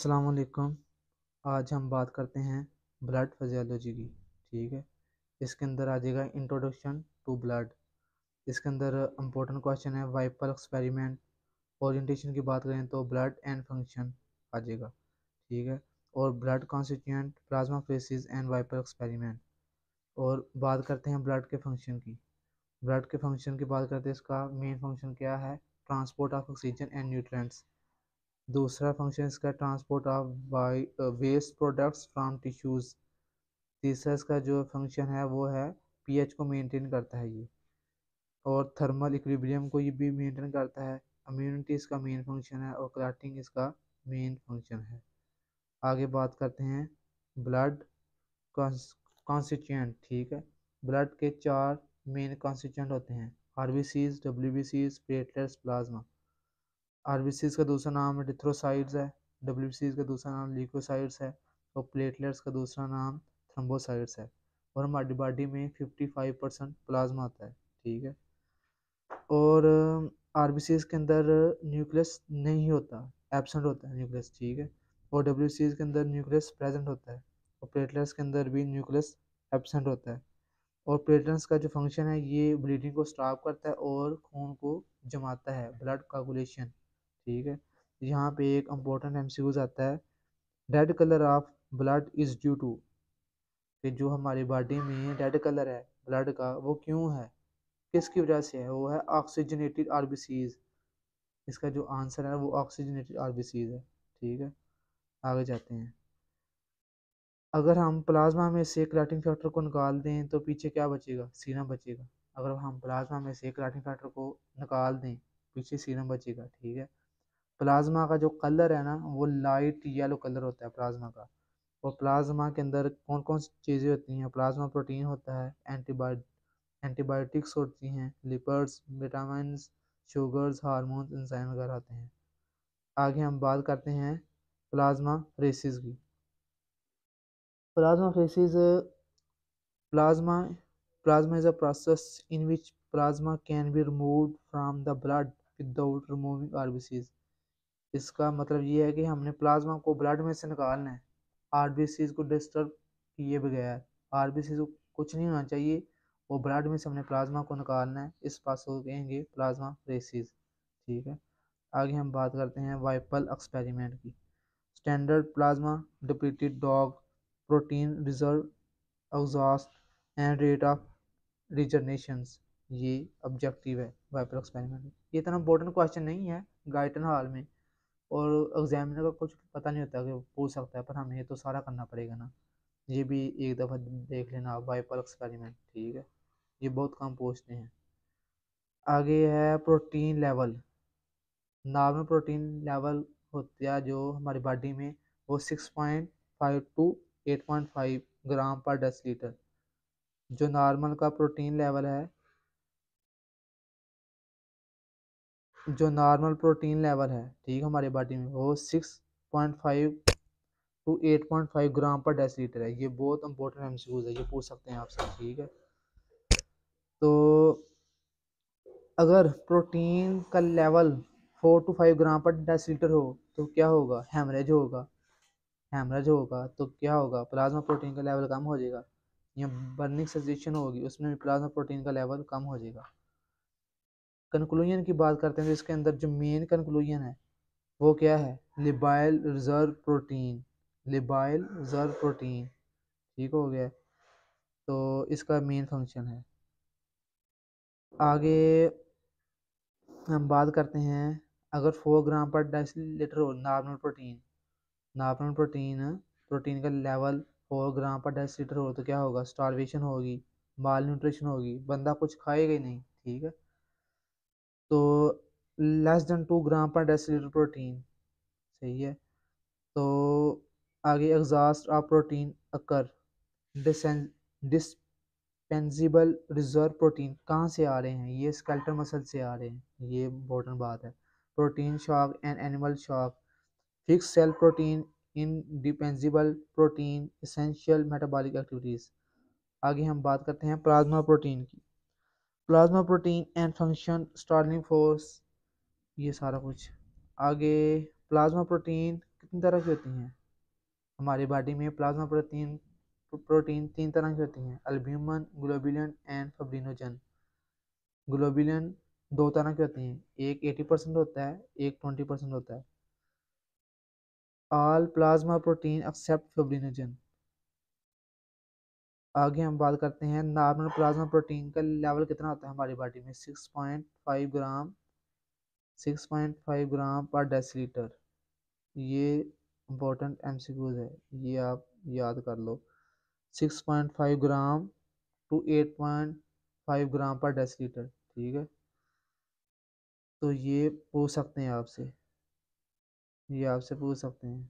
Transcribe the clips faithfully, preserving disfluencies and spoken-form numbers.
अस्सलाम वालेकुम। आज हम बात करते हैं ब्लड फिजियोलॉजी की। ठीक है, इसके अंदर आ जाएगा इंट्रोडक्शन टू ब्लड। इसके अंदर इंपॉर्टेंट क्वेश्चन है वाइपल एक्सपेरिमेंट। ओरिएंटेशन की बात करें तो ब्लड एंड फंक्शन आ जाएगा। ठीक है, और blood constituent plasmapheresis and Whipple experiment. और बात करते हैं ब्लड के फंक्शन की। ब्लड के फंक्शन की बात करते हैं, इसका मेन फंक्शन क्या है? Transport of oxygen and nutrients. दूसरा फंक्शन इसका transport of by waste products from tissues. तीसरा इसका जो फंक्शन है वो है पीएच को मेंटेन करता है ये, और थर्मल इक्विलिब्रियम को ये भी मेंटेन करता है। इम्यूनिटी इसका मेन फंक्शन है, और क्लॉटिंग इसका मेन फंक्शन है। आगे बात करते हैं ब्लड कॉन्स्टिट्यूएंट। ठीक है, ब्लड के चार मेन कॉन्स्टिट्यूएंट होते हैं: आरबीसीज, डब्ल्यूबीसीज, प्लेटलेट्स, प्लाज्मा। आरबीसीज का दूसरा नाम एरिथ्रोसाइट्स है, डब्ल्यूबीसीज का दूसरा नाम ल्यूकोसाइट्स है, और प्लेटलेट्स का दूसरा नाम थ्रोम्बोसाइट्स है। और हमारी बॉडी में पचपन परसेंट प्लाज्मा होता है। ठीक है, और आरबीसीज के अंदर न्यूक्लियस नहीं होता, एब्सेंट होता है न्यूक्लियस। ठीक है, और डब्ल्यूबीसीज के अंदर न्यूक्लियस प्रेजेंट होता है, और प्लेटलेट्स के अंदर भी न्यूक्लियस एब्सेंट होता है। और प्लेटलेट्स का जो फंक्शन है, ये ब्लीडिंग को स्टॉप करता है और खून को जमाता है, ब्लड कोगुलेशन। ठीक है, यहाँ पे एक इम्पोर्टेंट एमसीक्यूज आता है, red colour of blood is due to, कि जो हमारी बॉडी में रेड कलर है ब्लड का, वो क्यों है, किसकी वजह से है? वो है ऑक्सीजनेटेड आरबीसीज। इसका जो आंसर है वो ऑक्सीजनेटेड आरबीसीज है। ठीक है, आगे जाते हैं। अगर हम प्लाज्मा में से क्लॉटिंग फैक्टर को निकाल दें तो पीछे क्या बचेगा? सीरम बचेगा। अगर हम प्लाज्मा में से क्लॉटिंग फैक्टर को निकाल दें, पीछे सीरम बचेगा। ठीक है, प्लाज्मा का जो कलर है ना, वो लाइट येलो कलर होता है प्लाज्मा का। और प्लाज्मा के अंदर कौन कौन सी चीज़ें होती हैं? प्लाज्मा प्रोटीन होता है, एंटीबायो एंटीबायोटिक्स होती हैं, lipids, vitamin, sugars, hormones, enzyme वगैरह होते हैं। आगे हम बात करते हैं प्लाज्मा रेसिस की। Plasmapheresis plasma plasma is a process in which plasma can be removed from the blood without removing R B Cs। इसका मतलब ये है कि हमने प्लाज्मा को ब्लड में से निकालना है, आरबीसीज को डिस्टर्ब किए बगैर। आरबीसीज को कुछ नहीं होना चाहिए, वो ब्लड में से हमने प्लाज्मा को निकालना है, इस पास को कहेंगे प्लाज्मा रेसिस। ठीक है, आगे हम बात करते हैं वाइपल एक्सपेरिमेंट की। Standard plasma depleted dog protein reserve exhaust and rate of regenerations, ये ऑब्जेक्टिव है वाइपल एक्सपेरिमेंट। ये इतना इंपॉर्टेंट क्वेश्चन नहीं है गाइटन हॉल में, और एग्जामिनर का कुछ पता नहीं होता कि वो पूछ सकता है, पर हमें ये तो सारा करना पड़ेगा ना। ये भी एक दफ़ा देख लेना आप, वाइपल एक्सपेरिमेंट। ठीक है, ये बहुत कम पूछते हैं। आगे है protein level. Normal protein level होता है जो हमारी बॉडी में, वो six point five to eight point five gram per decilitre. जो नॉर्मल का प्रोटीन लेवल है जो नॉर्मल प्रोटीन लेवल है ठीक है, हमारी बॉडी में, वो six point five to eight point five gram per decilitre है। ये बहुत इंपॉर्टेंट एमसीक्यूज है, ये पूछ सकते हैं आपसे। ठीक है, तो अगर प्रोटीन का level four to five gram per decilitre हो तो क्या होगा? हेमरेज होगा। हेमरेज होगा तो क्या होगा? प्लाज्मा प्रोटीन का लेवल कम हो जाएगा, या बर्निंग सेंसेशन होगी, उसमें भी प्लाज्मा प्रोटीन का लेवल कम हो जाएगा। कंक्लूजन की बात करते हैं तो इसके अंदर जो मेन कंक्लूजन है वो क्या है? Labile reserve protein, labile reserve protein. ठीक हो गया, तो इसका मेन फंक्शन है। आगे हम बात करते हैं, अगर फोर ग्राम पर डेसीलीटर हो normal protein, normal protein protein का level four gram per decilitre हो तो क्या होगा? स्टारवेशन होगी, माल न्यूट्रिशन होगी, बंदा कुछ खाएगा ही नहीं। ठीक है, तो less than to gram per decilitre protein, सही है। तो आगे exhaust of protein occur, dispensable reserve protein कहाँ से आ रहे हैं? ये स्केलेटल मसल से आ रहे हैं, ये इम्पोर्टेंट बात है। Protein shock and animal shock, fix cell protein indispensable protein essential metabolic activities. आगे हम बात करते हैं प्लाज्मा प्रोटीन की। Plasma protein and function Starling force, ये सारा कुछ। आगे प्लाज्मा प्रोटीन कितनी तरह की होती हैं? हमारी बॉडी में प्लाज्मा प्रोटीन प्रोटीन तीन तरह की होती हैं, albumin, globulin and fibrinogen. Globulin दो तरह की होती हैं, एक अस्सी परसेंट होता है, एक बीस परसेंट होता है। All plasma protein except fibrinogen. आगे हम बात करते हैं नॉर्मल प्लाज्मा प्रोटीन का लेवल कितना होता है हमारी बॉडी में, six point five gram six point five gram per decilitre. ये इम्पोर्टेंट एमसीक्यूज है, ये आप याद कर लो। Six point five gram to eight point five gram per decilitre, ठीक है। तो ये पूछ सकते हैं आपसे, ये आपसे पूछ सकते हैं।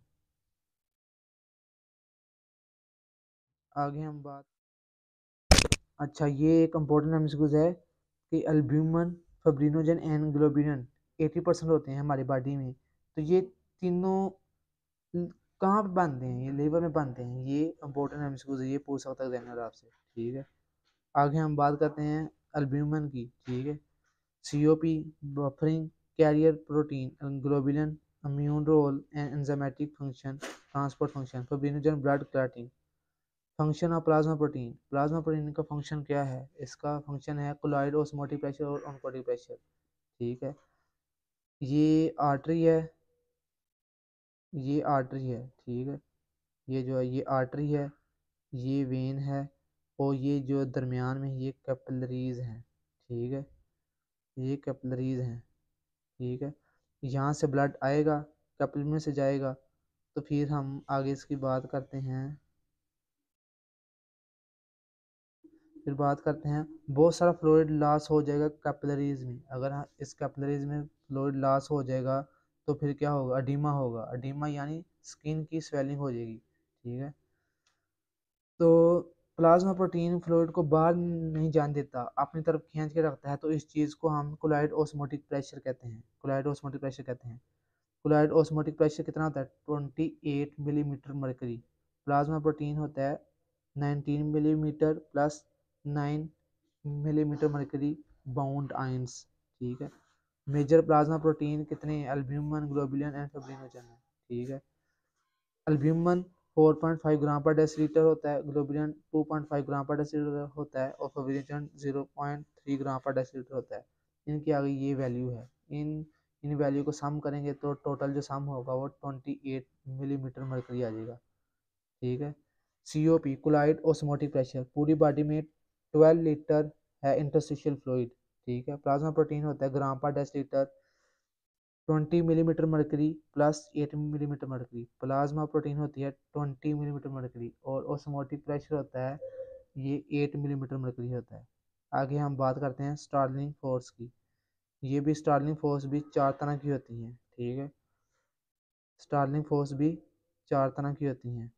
आगे हम बात, अच्छा ये एक इम्पोर्टेंट एमसीक्यूज है कि अल्ब्यूमिन, फिब्रिनोजन एंड ग्लोबुलिन अस्सी परसेंट होते हैं हमारी बॉडी में। तो ये तीनों कहाँ पे बनते हैं? ये लीवर में बनते हैं। ये इम्पोर्टेंट एमसीक्यूज है, ये पूछ सकता है एग्जामिनर आपसे, ठीक है। आगे हम बात करते हैं अल्ब्यूमिन की, ठीक है। COP buffering carrier protein, globulin immune role and enzymatic function, transport function, fibrinogen blood clotting. Function of plasma protein, plasma protein का फंक्शन क्या है? इसका फंक्शन है कोलॉइड ऑस्मोटिक प्रेशर और ऑनकोटिक प्रेशर, ठीक है। ये आर्टरी है, ये आर्टरी है, ठीक है। ये जो है ये आर्टरी है, ये वेन है, और ये जो दरमियान में ये कैपिलरीज हैं, ठीक है। ये कैपिलरीज हैं, ठीक है। यहाँ से ब्लड आएगा, कैपिलरी में से जाएगा। तो फिर हम आगे इसकी बात करते हैं, फिर बात करते हैं बहुत सारा फ्लूइड लॉस हो जाएगा कैपिलरीज में। अगर हाँ इस कैपिलरीज में फ्लूइड लॉस हो जाएगा तो फिर क्या होगा? अडीमा होगा। अडीमा यानी स्किन की स्वेलिंग हो जाएगी, ठीक है। तो प्लाज्मा प्रोटीन फ्लूइड को बाहर नहीं जान देता, अपनी तरफ खींच के रखता है। तो इस चीज़ को हम कोलॉइड ऑस्मोटिक प्रेशर कहते हैं, कोलॉइड ऑस्मोटिक प्रेशर कहते हैं। कोलॉइड ऑस्मोटिक प्रेशर कितना होता है? Twenty eight millimetre mercury. Plasma protein होता है nineteen millimetre plus nine millimetre mercury bound ions, ठीक है। मेजर प्लाज्मा प्रोटीन कितने हैं? अल्ब्यूमिन, ग्लोबुलिन एंड फिब्रिनोजन है, ठीक है। Albumin four point five gram per decilitre होता है, globulin two point five gram per decilitre होता है, और fibrinogen zero point three gram per decilitre होता है। इनकी आगे ये वैल्यू है। इन इन वैल्यू को सम करेंगे तो टोटल जो सम होगा वो ट्वेंटी एट मिलीमीटर मरकरी आ जाएगा, ठीक है। सीओपी कोलॉइड ऑस्मोटिक प्रेशर, पूरी बॉडी में ट्वेल्व लीटर है इंटरस्टिशियल फ्लूइड, ठीक है। प्लाज्मा प्रोटीन होता है gram per decilitre twenty millimetre mercury plus eight millimetre mercury. Plasma protein होती है ट्वेंटी मिलीमीटर मरकरी, और ऑस्मोटिक प्रेशर होता है ये एट मिलीमीटर मरकरी होता है। आगे हम बात करते हैं स्टार्लिंग फोर्स की। ये भी स्टार्लिंग फोर्स भी चार तरह की होती हैं, ठीक है। स्टार्लिंग फोर्स भी चार तरह की होती हैं।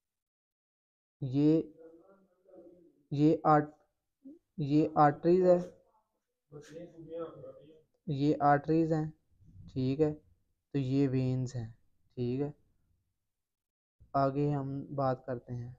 ये ये आर्ट ये आर्टरीज है, ये आर्टरीज हैं, ठीक है। तो ये वेन्स हैं, ठीक है। आगे हम बात करते हैं,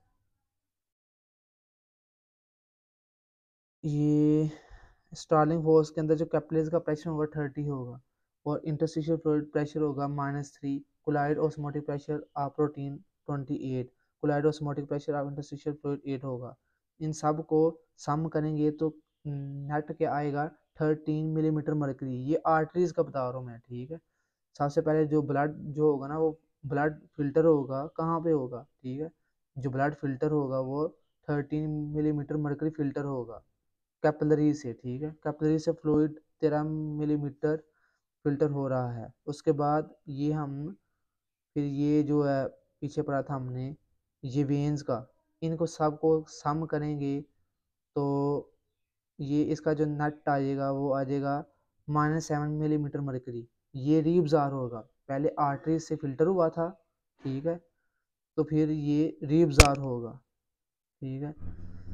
ये स्टार्लिंग फोर्स के अंदर जो कैपिलरीज का प्रेशर होगा थर्टी होगा, और इंटरस्टिशियल फ्लूइड प्रेशर होगा minus three. Colloid osmotic pressure of protein twenty eight, colloid osmotic pressure of interstitial fluid eight होगा। इन सब को सम करेंगे तो नेट क्या आएगा? Thirteen millimetre mercury. ये आर्टरीज का बता रहा हूँ मैं, ठीक है। सबसे पहले जो ब्लड जो होगा ना, वो ब्लड फिल्टर होगा, कहाँ पे होगा? ठीक है, जो ब्लड फिल्टर होगा वो थर्टीन मिलीमीटर मरकरी फिल्टर होगा कैपिलरी से, ठीक है। कैपिलरी से फ्लूइड तेरह मिलीमीटर फिल्टर हो रहा है। उसके बाद ये हम फिर ये जो है पीछे पढ़ा था हमने, ये वेन्स का, इनको सबको सम करेंगे तो ये इसका जो नट आएगा वो आ जाएगा माइनस सेवन मिलीमीटर मरकरी। ये रीब्जार होगा, पहले आर्टरी से फिल्टर हुआ था, ठीक है। तो फिर ये रीब्जार होगा, ठीक है।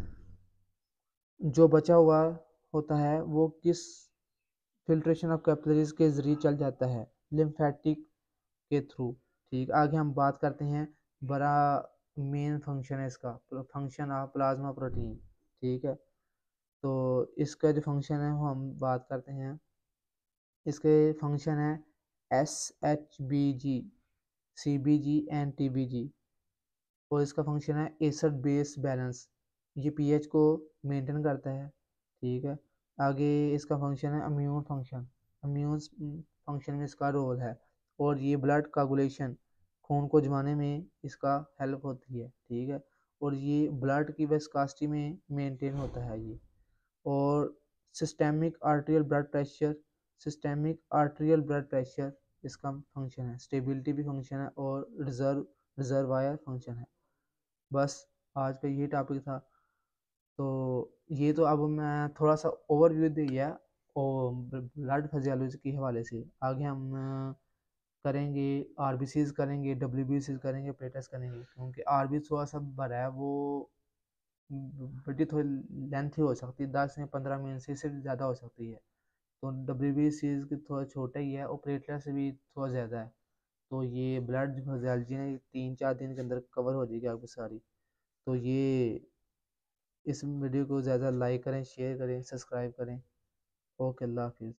जो बचा हुआ होता है वो किस फिल्ट्रेशन ऑफ कैपिलरीज के जरिए चल जाता है? लिम्फेटिक के थ्रू, ठीक। आगे हम बात करते हैं बड़ा मेन फंक्शन है इसका, फंक्शन ऑफ प्लाज्मा प्रोटीन, ठीक है। तो इसका जो फंक्शन है वो हम बात करते हैं। इसके फंक्शन है S H B G C B G and T B G. और इसका फंक्शन है एसिड बेस बैलेंस, ये पीएच को मेंटेन करता है। ठीक है। आगे इसका फंक्शन है इम्यून फंक्शन, इम्यून फंक्शन में इसका रोल है। और ये ब्लड कोगुलेशन, खून को जमाने में इसका हेल्प होती है। ठीक है। और ये ब्लड की विस्कोसिटी में मेंटेन होता है ये। और systemic arterial blood pressure, systemic arterial blood pressure इसका फंक्शन है। स्टेबिलिटी भी फंक्शन है और रिजर्व रिजर्वायर फंक्शन है। बस आज का ये टॉपिक था। तो ये तो अब मैं थोड़ा सा ओवरव्यू दिया और ब्लड फिजियोलॉजी के हवाले से। आगे हम अ, करेंगे आरबीसीज करेंगे, डब्ल्यूबीसीज करेंगे, प्लेटलेट्स करेंगे, क्योंकि आरबी थोड़ा सा भरा है वो बड़ी थोड़ी लेंथी हो सकती है, दस से पंद्रह मिनट से इससे ज़्यादा हो सकती है। तो डब्ल्यूबीसीज की थोड़ा छोटा ही है और प्लेटलेट्स से भी थोड़ा ज़्यादा है। तो ये ब्लड फिजियोलॉजी ने तीन चार दिन के अंदर कवर हो जाएगी आपकी सारी। तो ये इस वीडियो को ज़्यादा लाइक करें, शेयर करें, सब्सक्राइब करें। ओके, अल्लाह हाफिज़।